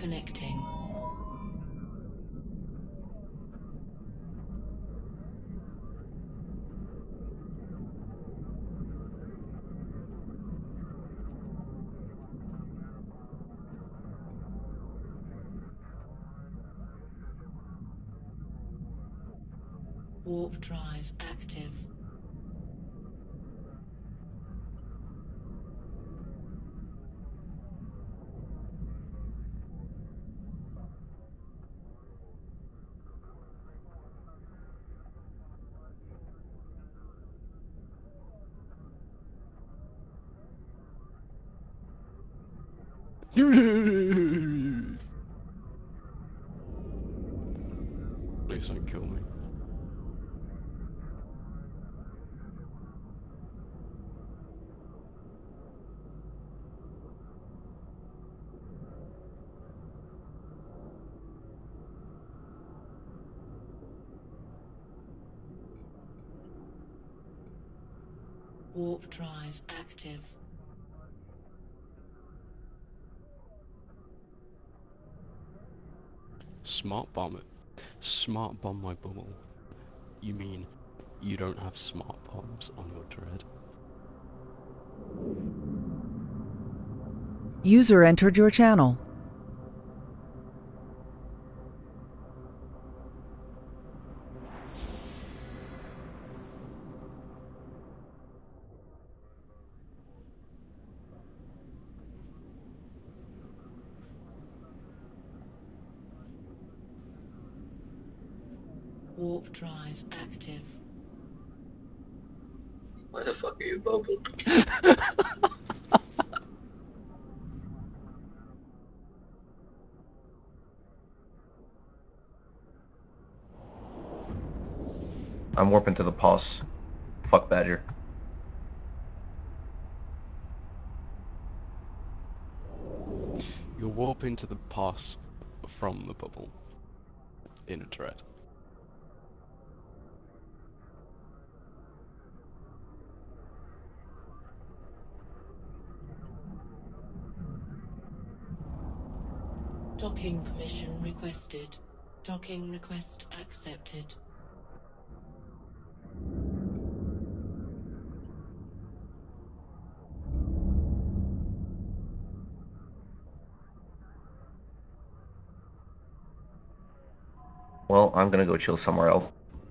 Connecting. Warp drive active. Please don't kill me. Warp drive active. Smart bomb it. Smart bomb my bubble. You mean you don't have smart bombs on your dread? User entered your channel. Warp drive active. Why the fuck are you bubbled? I'm warping to the pulse. Fuck Badger. You're warping to the pass from the bubble in a dread. Docking permission requested. Docking request accepted. Well, I'm gonna go chill somewhere else.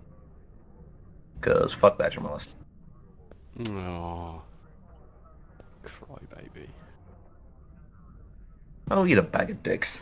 Cause fuck Badger Molest. Aww. Cry baby. I'll eat a bag of dicks.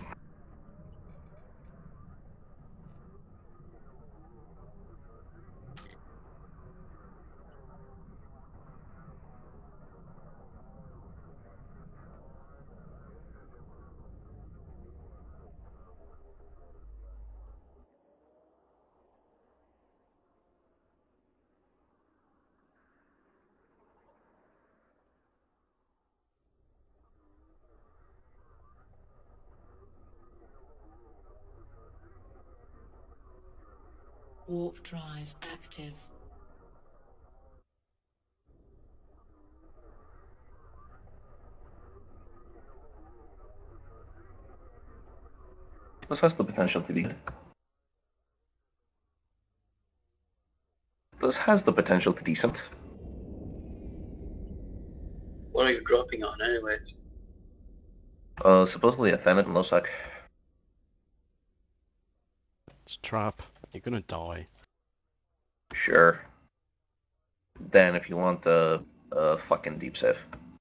Warp drive active. This has the potential to be good. This has the potential to decent. What are you dropping on anyway? Supposedly a Thenet and Losec. It's a trap. You're gonna die. Sure. Then if you want a fucking deep save.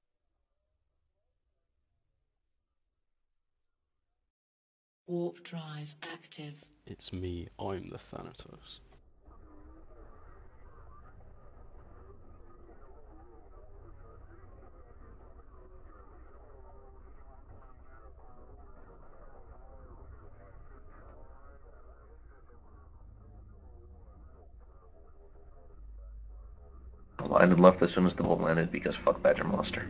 Warp drive active. It's me. I'm the Thanatos. I landed left as soon as the bolt landed because fuck Badger Monster.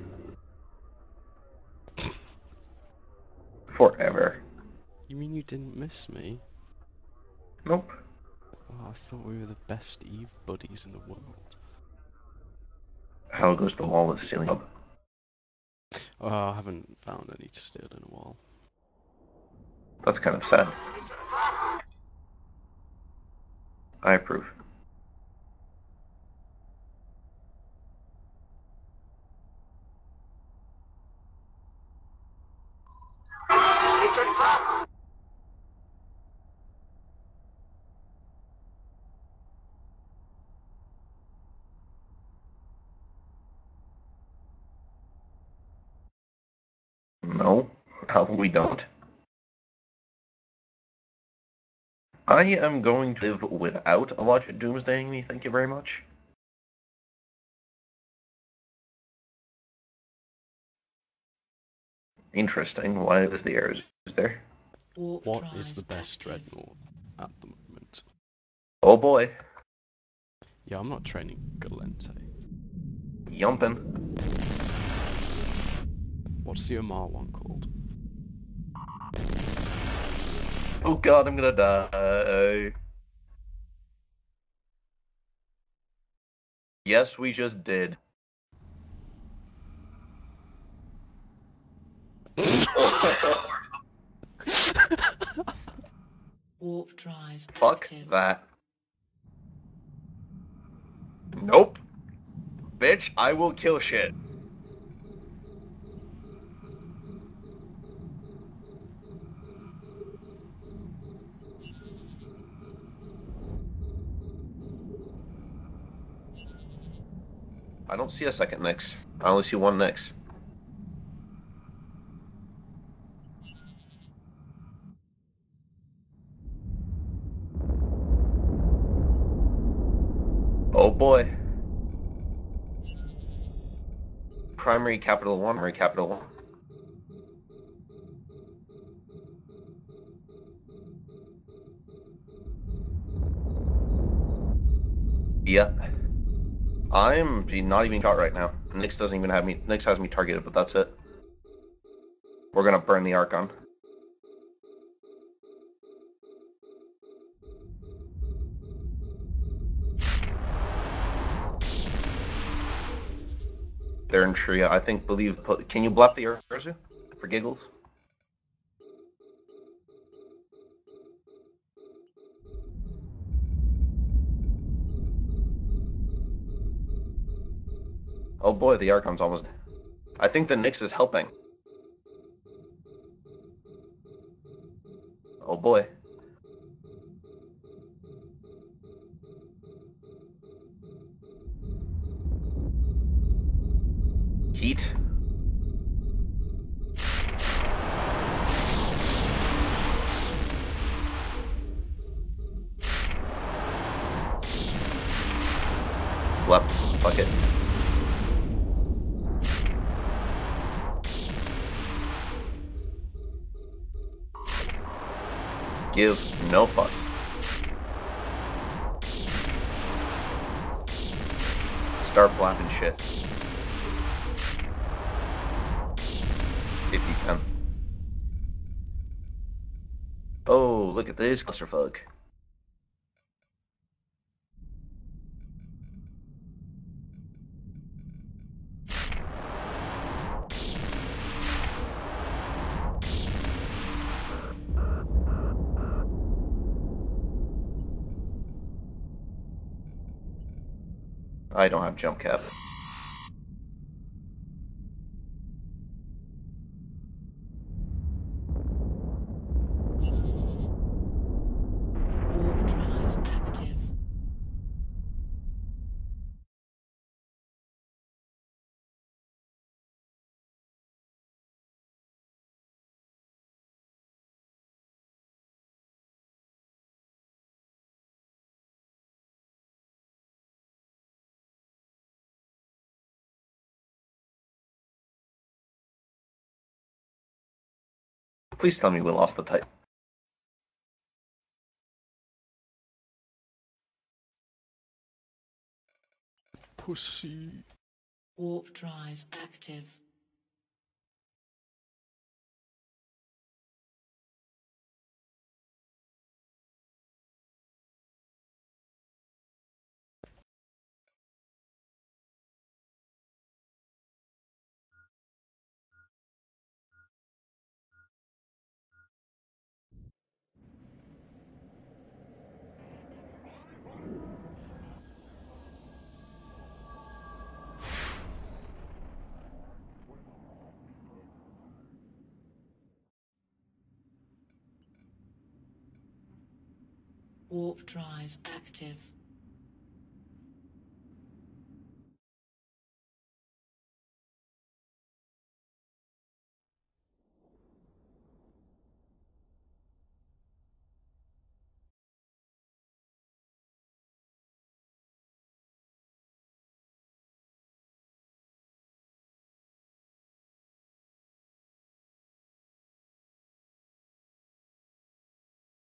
Forever. You mean you didn't miss me? Nope. Oh, I thought we were the best Eve buddies in the world. How goes the wall with ceiling up? Oh, I haven't found any to steal in a while. That's kind of sad. I approve. It's a trap! No, we don't. I am going to live without a lot of doomsdaying me, thank you very much. Interesting. Why is the air is there? Warp What drive is the best active. dreadnought at the moment? Oh boy. Yeah, I'm not training Galente. Yumpin'. What's the Omar one called? Oh god, I'm gonna die. Yes, we just did. Warp drive Fuck active. that. Nope. Bitch, I will kill shit. I don't see a second Nyx. I only see one Nyx. Oh boy. Primary capital 1, primary capital 1. Yeah. I'm not even shot right now. Nyx doesn't even have me. Nyx has me targeted, but that's it. We're gonna burn the Archon. They're in Shria. I think, can you bluff the Urzu? For giggles? Oh boy, the Archon's almost... I think the Nyx is helping. Oh boy. Heat. Left. Fuck it. Give no fuss. Start blapping shit. If you can. Oh, look at this clusterfuck. I don't have jump cap. Warp drive active. Please tell me we lost the type. Pussy. Warp drive active. Warp drive active.